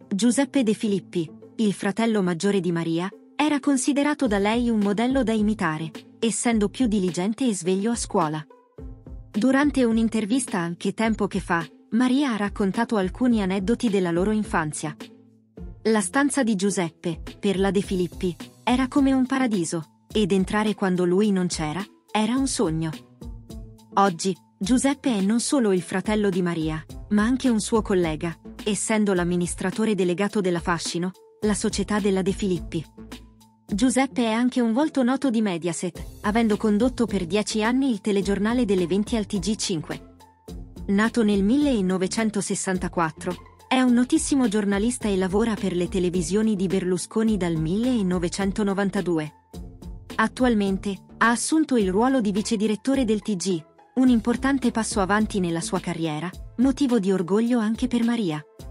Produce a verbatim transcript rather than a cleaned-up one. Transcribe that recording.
Giuseppe De Filippi, il fratello maggiore di Maria, era considerato da lei un modello da imitare, essendo più diligente e sveglio a scuola. Durante un'intervista anche tempo che fa, Maria ha raccontato alcuni aneddoti della loro infanzia. La stanza di Giuseppe, per la De Filippi, era come un paradiso, ed entrare quando lui non c'era, era un sogno. Oggi, Giuseppe è non solo il fratello di Maria, ma anche un suo collega, essendo l'amministratore delegato della Fascino, la società della De Filippi. Giuseppe è anche un volto noto di Mediaset, avendo condotto per dieci anni il telegiornale delle venti al T G cinque. Nato nel millenovecentosessantaquattro, è un notissimo giornalista e lavora per le televisioni di Berlusconi dal millenovecentonovantadue. Attualmente, ha assunto il ruolo di vicedirettore del T G, un importante passo avanti nella sua carriera, motivo di orgoglio anche per Maria.